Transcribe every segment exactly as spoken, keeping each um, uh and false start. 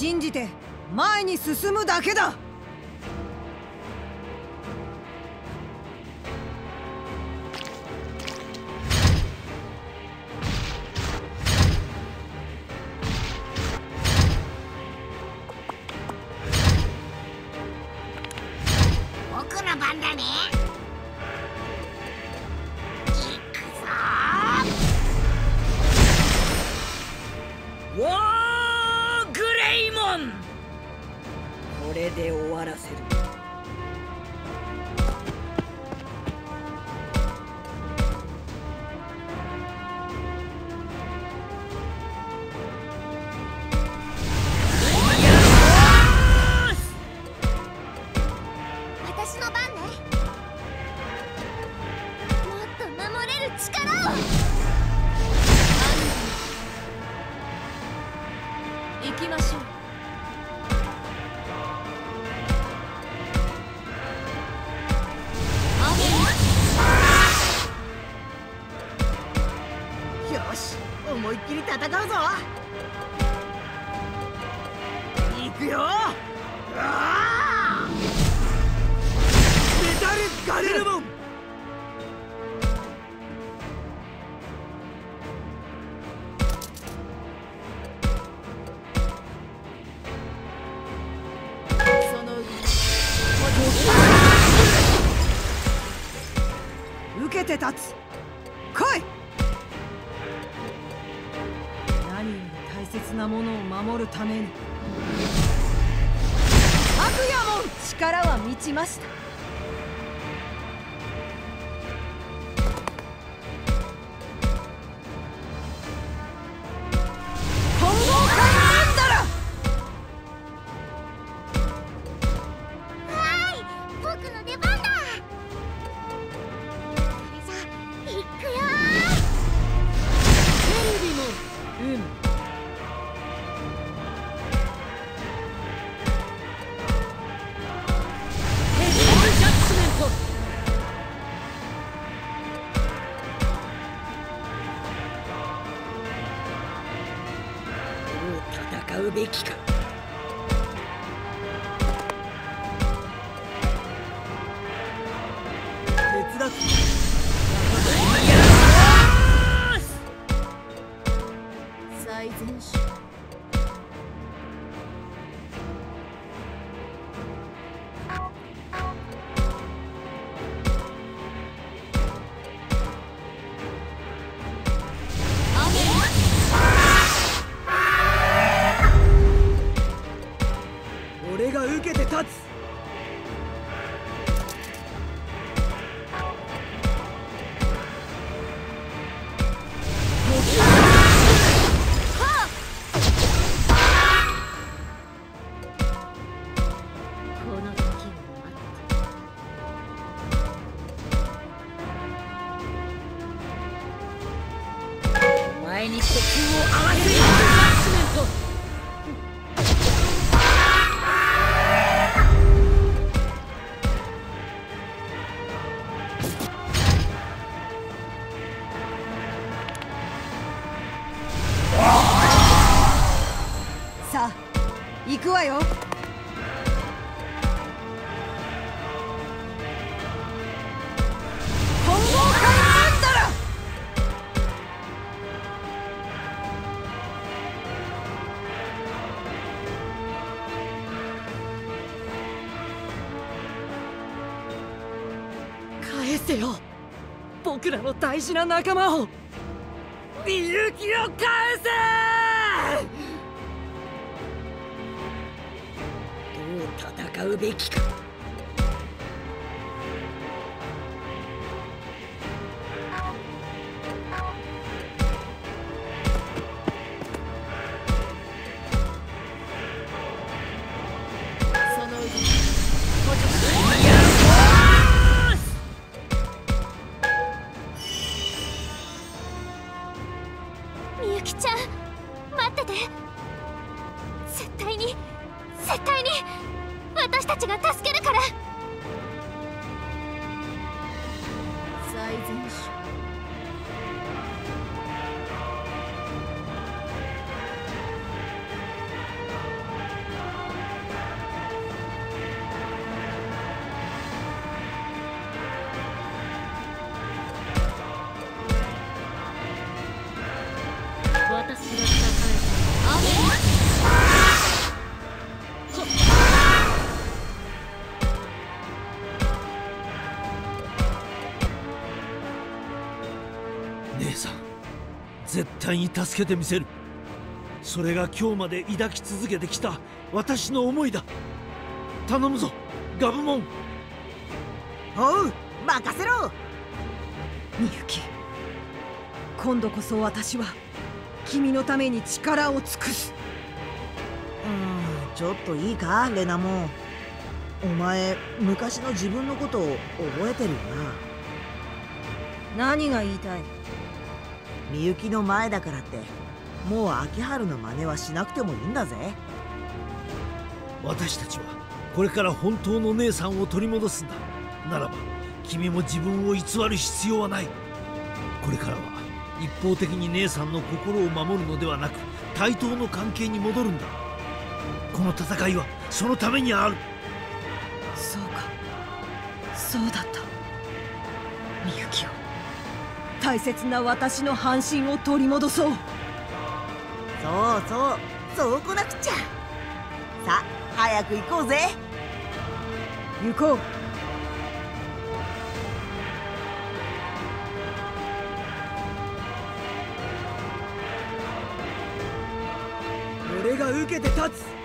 信じて前に進むだけだ。 僕の番だね。 ウォーグレイモン、これで終わらせる。 私の番ね。もっと守れる力を。 行きましょう。 よし、思いっきり戦うぞ。行くよ。うわメタルガレルモン。 受けて立つ。来い。何より大切なものを守るために。悪夜門、力は満ちました。混合艦なんだら。 はい、僕の出番だ。それじゃ行くよ。 テレビもうん。ヘビージャッジメント。 どう戦うべきか。手伝って最善手。 俺が受けて立つ。 この時を待って。 お前に呼吸を合わせる。 ジャッジメント。 さあ行くわよ。混合艦なんだら。 返せよ、僕らの大事な仲間を。みゆきを返せ。どう戦うべきか。 その腕補助しみゆきちゃん、待ってて。絶対に絶対に私たちが助けるから。 最善手。 絶対に助けてみせる。それが今日まで抱き続けてきた私の思いだ。頼むぞガブモン。 おう、任せろ。 みゆき、今度こそ私は君のために力を尽くす。 うーん、ちょっといいかレナモン。お前昔の自分のことを覚えてるよな。何が言いたい？ みゆきの前だからってもう秋春の真似はしなくてもいいんだぜ。 私たちはこれから本当の姉さんを取り戻すんだ。ならば君も自分を偽る必要はない。これからは一方的に姉さんの心を守るのではなく対等の関係に戻るんだ。この戦いはそのためにある。 そうか、そうだった。みゆきを、大切な私の半身を取り戻そう。 そうそう、そうこなくちゃ。さあ早く行こうぜ。 行こう。 俺が受けて立つ。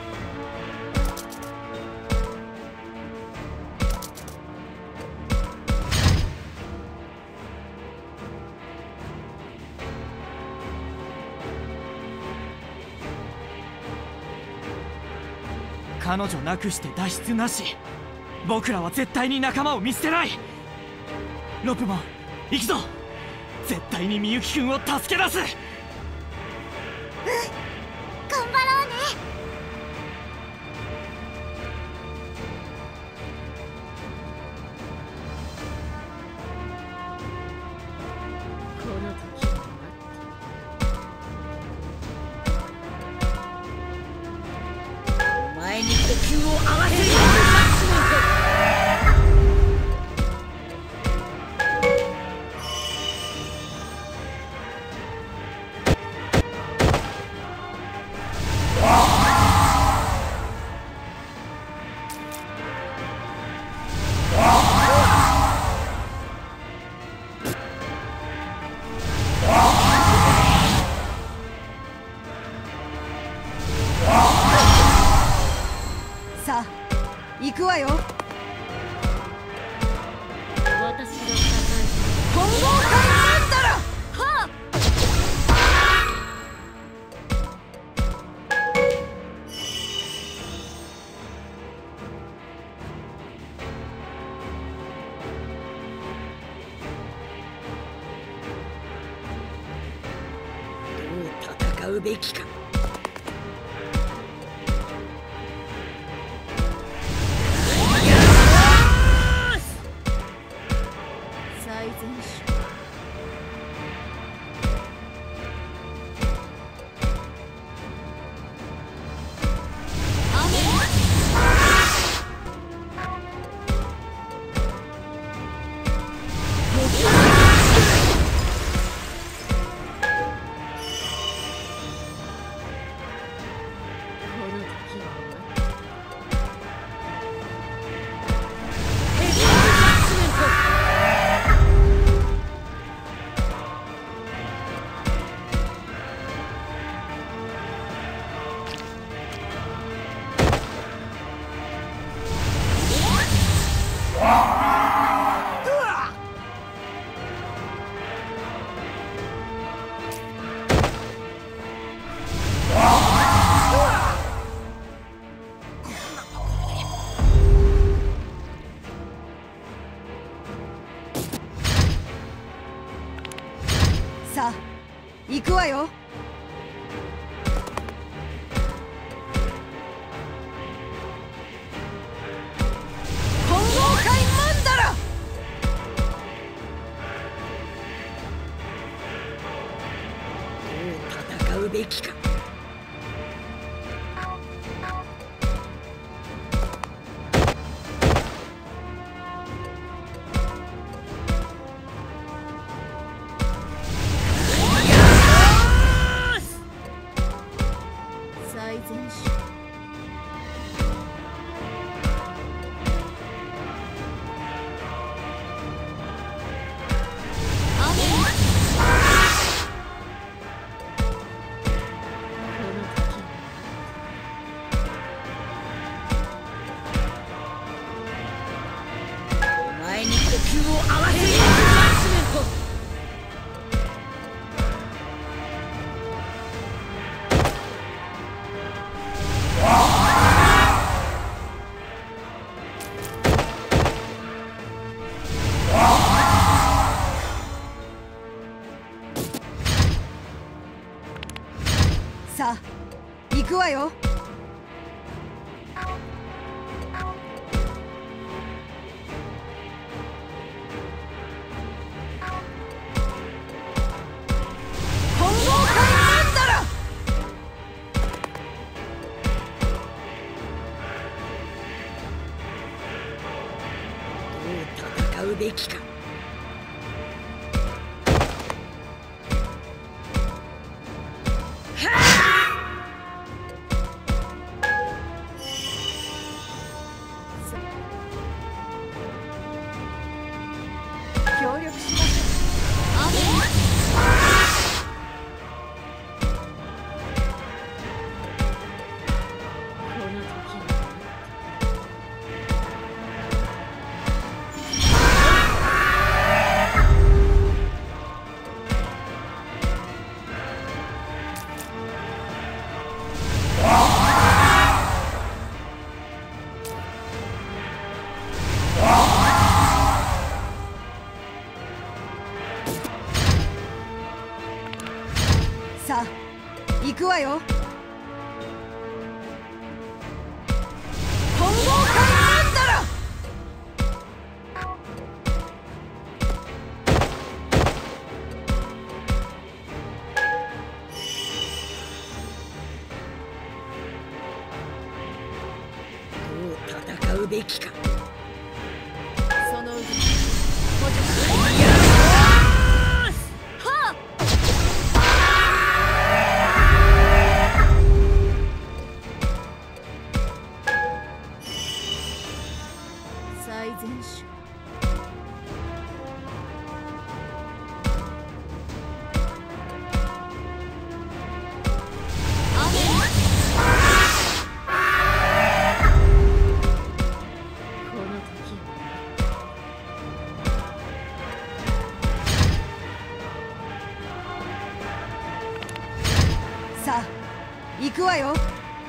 彼女なくして脱出なし。僕らは絶対に仲間を見捨てない。ロップモン、行くぞ。絶対にみゆきくんを助け出す。 頑張ろうね。 この時を待ってお前に呼吸を合わせる。 さあ行くわよ。 私が支え混合艦なんだら。 はどう戦うべきか。 最善手。さあ行くわよ。混合艦マンダラ。 どう戦うべきか。 合わせるジャッジメント。さあ行くわよ。混合艦なんだら。どう戦うべきか。協力します。この時はさあ行くわよ。混合艦なんだら。どう戦うべきか。 その動き補助し最善手。この時をさあ行くわよ。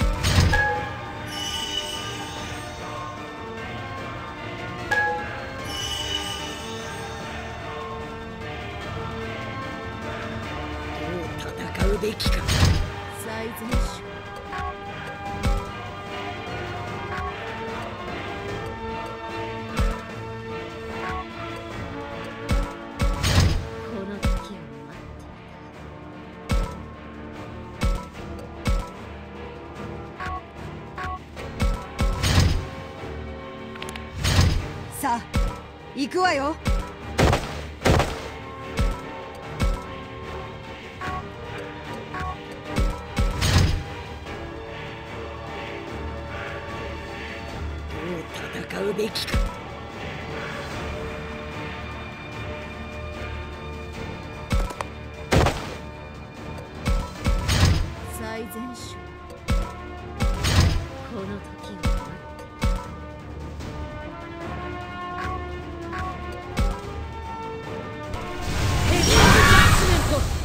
どう戦うべきか。 最善手。 この時を待っていた。さあ行くわよ。どう戦うべきか。 最善手。 この時を待って。ヘビージャッジメント。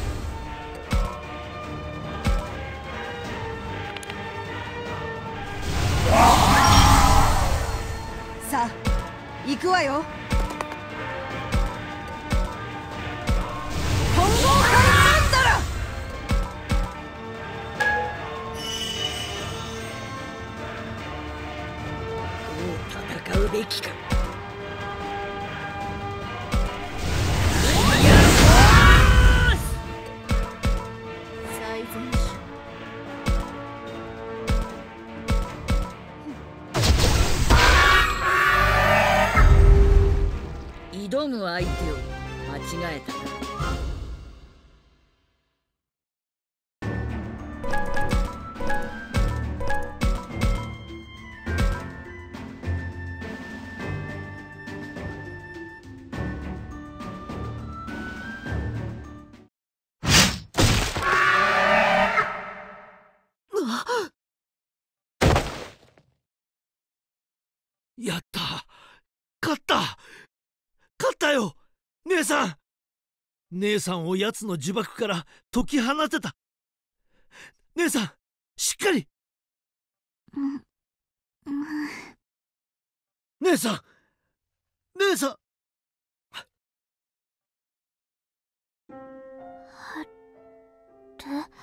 さあ行くわよ。混合艦なんだら。どう戦うべきか。 最善手。 挑む相手を間違えたな。 やった、勝った、 ったよ姉さん。姉さんを奴の呪縛から解き放てた。姉さんしっかり。 うんうん姉さん姉さん。 春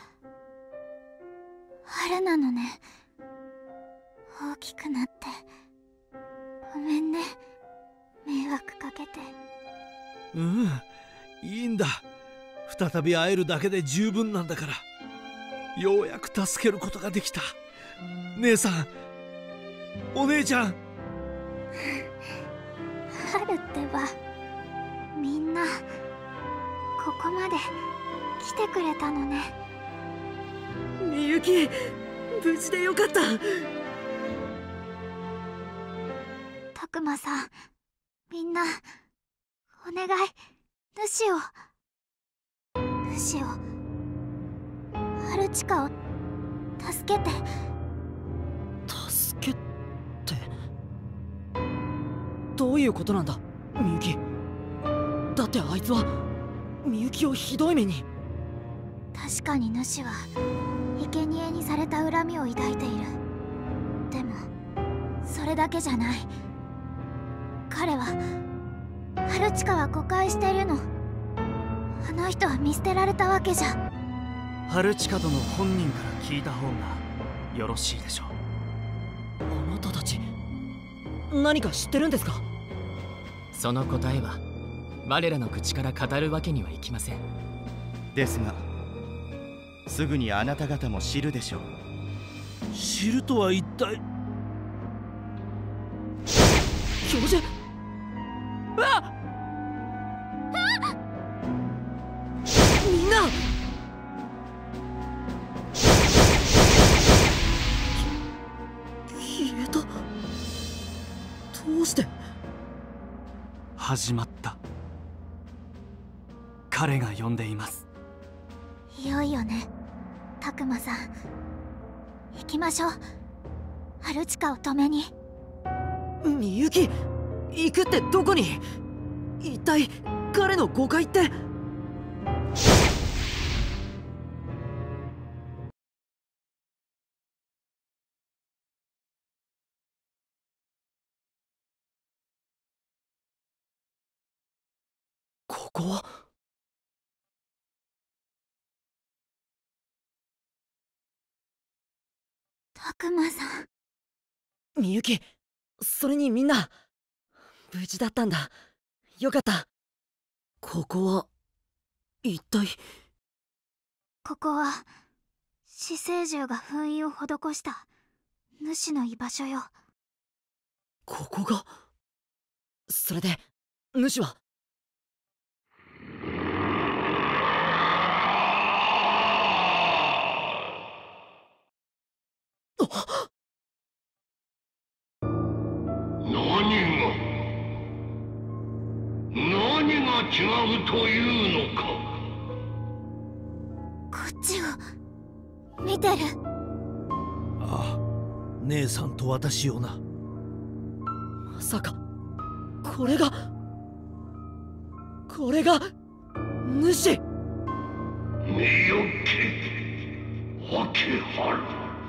春なのね。大きくなってごめんね、迷惑かけて。 うん、いいんだ。再び会えるだけで十分なんだから。ようやく助けることができた。姉さん、お姉ちゃん。 春ってば、みんなここまで来てくれたのね。 みゆき、無事でよかった。 たくまさん、みんなお願い、主を主を春近を助けて。 助けってどういうことなんだみゆき。だってあいつはみゆきをひどい目に。 確かに主は生贄にされた恨みを抱いている。でもそれだけじゃない。彼は春近は誤解してるの。あの人は見捨てられたわけじゃ。 春近殿本人から聞いた方がよろしいでしょう。 あなたたち何か知ってるんですか？ その答えは我らの口から語るわけにはいきません。 ですがすぐにあなた方も知るでしょう。 知るとは一体。 教授。あっみんな消えた。どうして？ 始まった。彼が呼んでいます。 いよいよね、たくまさん。行きましょう、春近を止めに。 みゆき、行くってどこに？一体彼の誤解って。ここはたくまさん。 みゆき、それにみんな無事だったんだ。よかった。ここは一体。 ここは死生獣が封印を施した主の居場所よ。 ここが。それで主は？ 何が違うというのか。 こっちを見てる。 ああ、姉さんと私をな。 まさかこれがこれが主。 みゆき、秋春、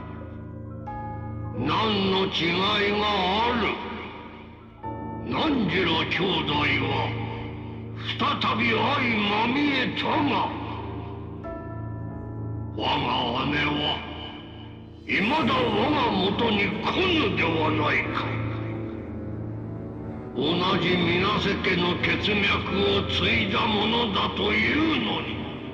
何の違いがある。何時ら兄弟は再び相まみえたが、我が姉はいまだ我が元に来ぬではないか。同じ水瀬家の血脈を継いだものだというの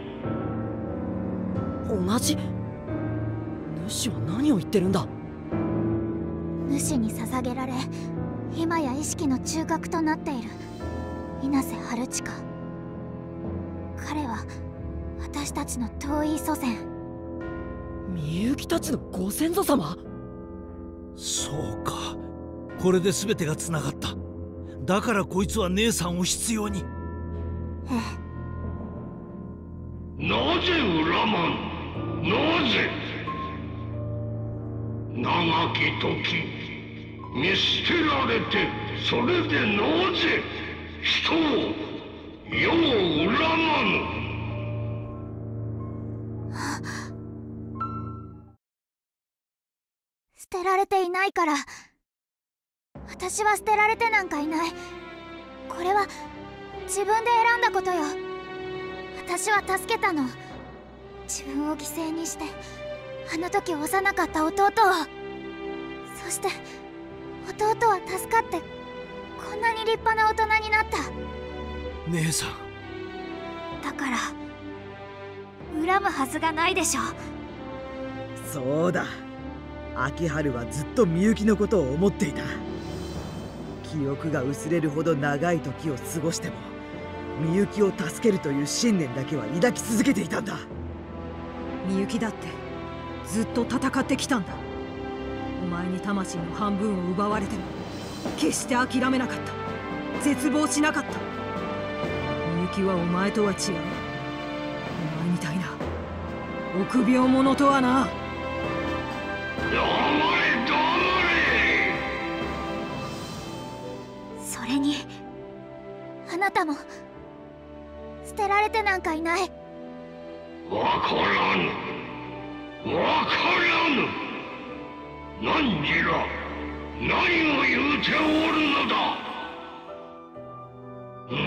に。 同じ？主は何を言ってるんだ？ 主に捧げられ今や意識の中核となっている水瀬春近。彼は私たちの遠い祖先。 みゆきたちのご先祖様？ そうか、これで全てがつながった。だからこいつは姉さんを必要に。 ええ。なぜ恨まん？なぜ？長き時見捨てられて、それでなぜ？ 人を世を恨まぬ。 捨てられていないから。私は捨てられてなんかいない。これは自分で選んだことよ。私は助けたの。自分を犠牲にしてあの時幼かった弟を。そして弟は助かってこんなに立派な大人になった。 姉さん。 だから恨むはずがないでしょ。 そうだ、秋春はずっとみゆきのことを思っていた。記憶が薄れるほど長い時を過ごしてもみゆきを助けるという信念だけは抱き続けていたんだ。 みゆきだってずっと戦ってきたんだ。お前に魂の半分を奪われても決して諦めなかった。絶望しなかった。みゆきはお前とは違う。お前みたいな臆病者とはな。 黙れ黙れ。 それにあなたも捨てられてなんかいない。 わからぬわからぬ。何時ら何を言うておるのだ。う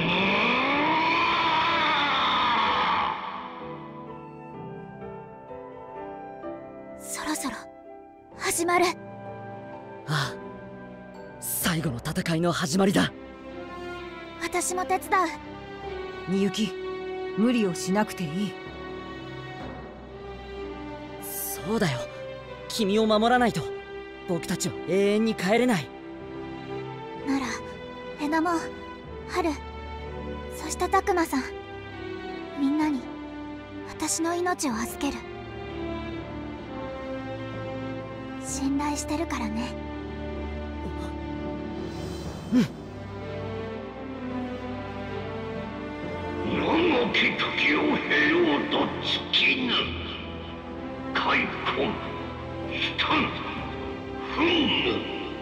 そろそろ始まる。 ああ、最後の戦いの始まりだ。 私も手伝う。 みゆき、無理をしなくていい。 そうだよ、君を守らないと僕たちは永遠に帰れない。 ならレナモン、ハル、そしてタクマさん、みんなに私の命を預ける。信頼してるからね。 うん。 長き時を経ようと尽きぬ。開墾、悲嘆、憤怒。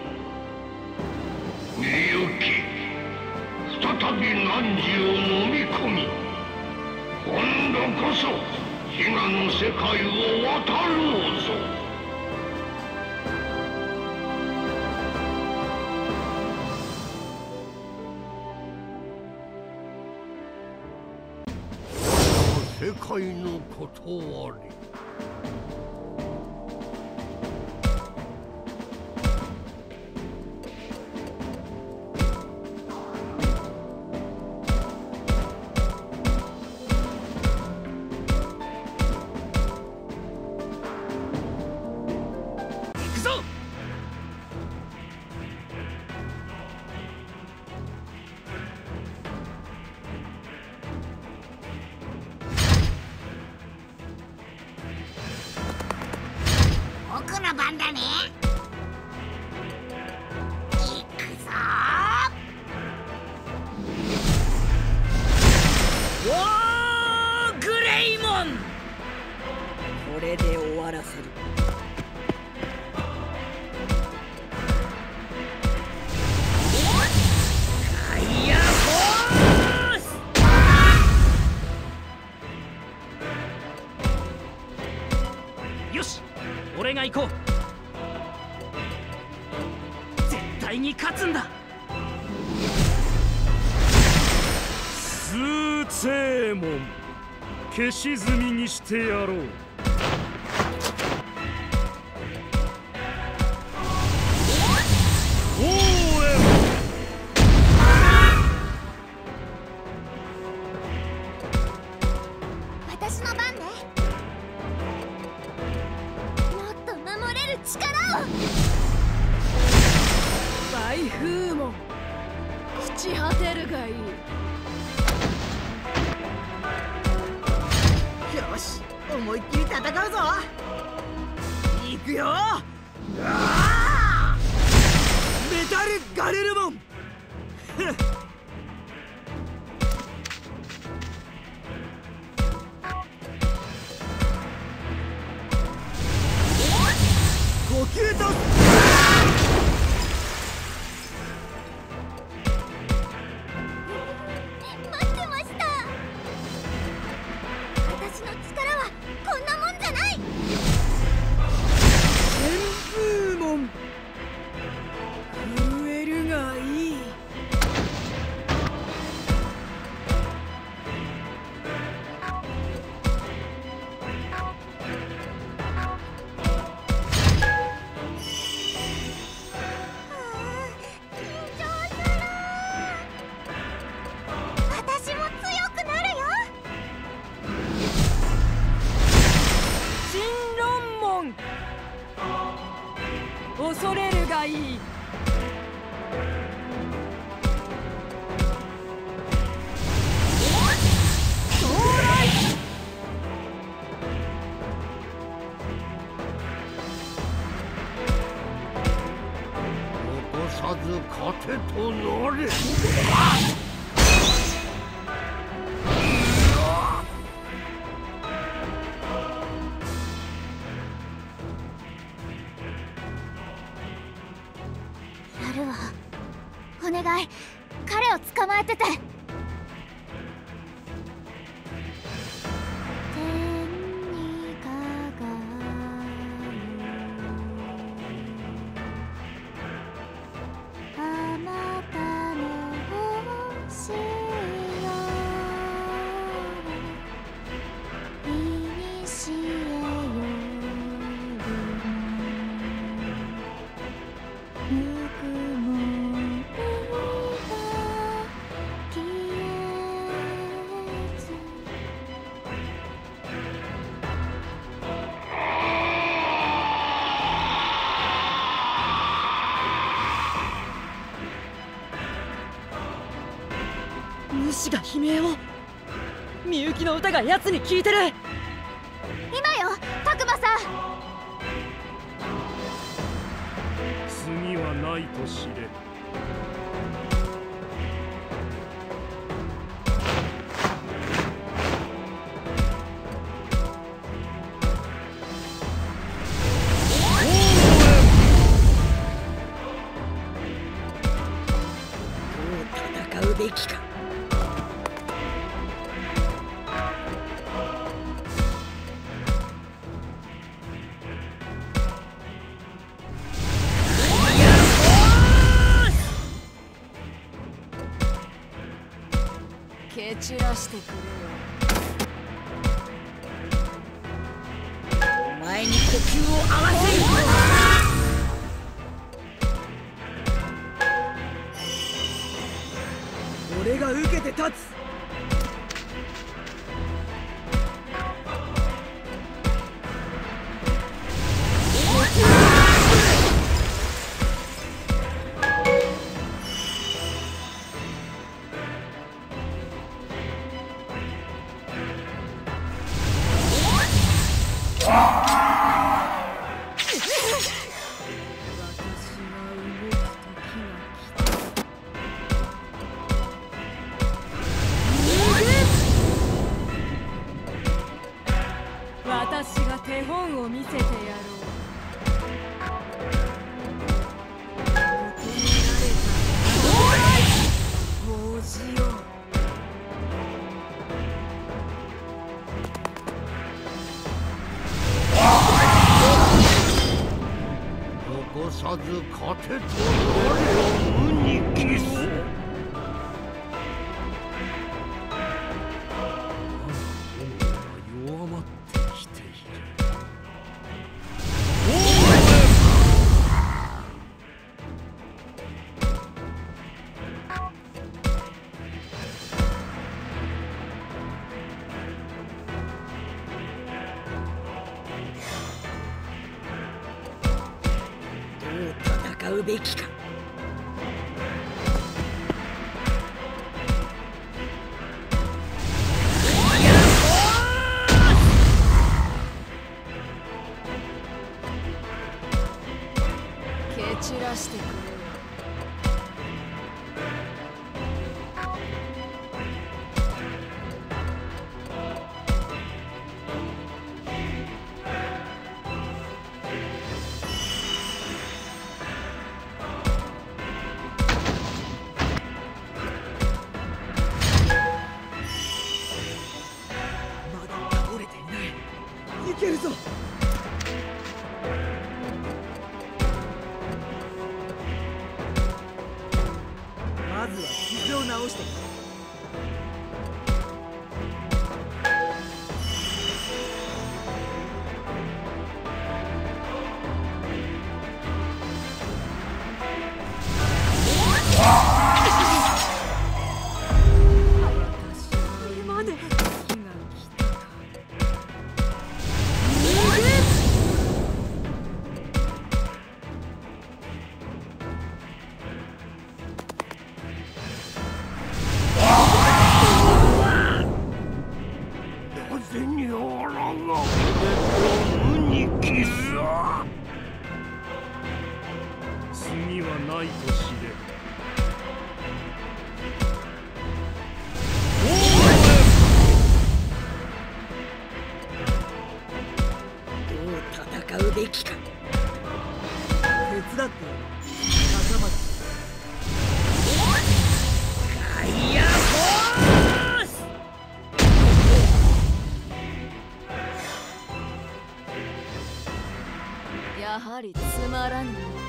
みゆき、再び汝を飲み込み、今度こそ悲願の世界を渡ろうぞ。世界のことあり。 行くぞ。 僕の番だね。行くぞおー、グレイモン。これで終わらせる。カイヤフォース。 よし、俺が行こう。絶対に勝つんだ。 数正門、消し済みにしてやろう。応援。 私の番ね。もっと守れる力を。 大風門、朽ち果てるがいい。 よし、思いっきり戦うぞ。行くよ。あーメタルガレルモン。呼吸とがいい。 残さず勝てとなれ。 ラルはお願い、彼を捕まえてて。 主が悲鳴を。みゆきの歌が奴に聞いてる。 今よ、たくまさん。 次はないと知れ。 どう戦うべきか。蹴散らしてくれよ。お前に呼吸を合わせる。 俺が受けて立つ。 私が手本を見せてやろう。求められた王子よ。 残さず勝てと我を無に帰す。弱まってきている。 戦うべきか。蹴散らしてくれよ。 いけるぞ。まずは傷を治してくれ。 ないと知れ。 どう戦うべきか。 手伝って仲間だ。 ガイアフォース。 やはりつまらんの。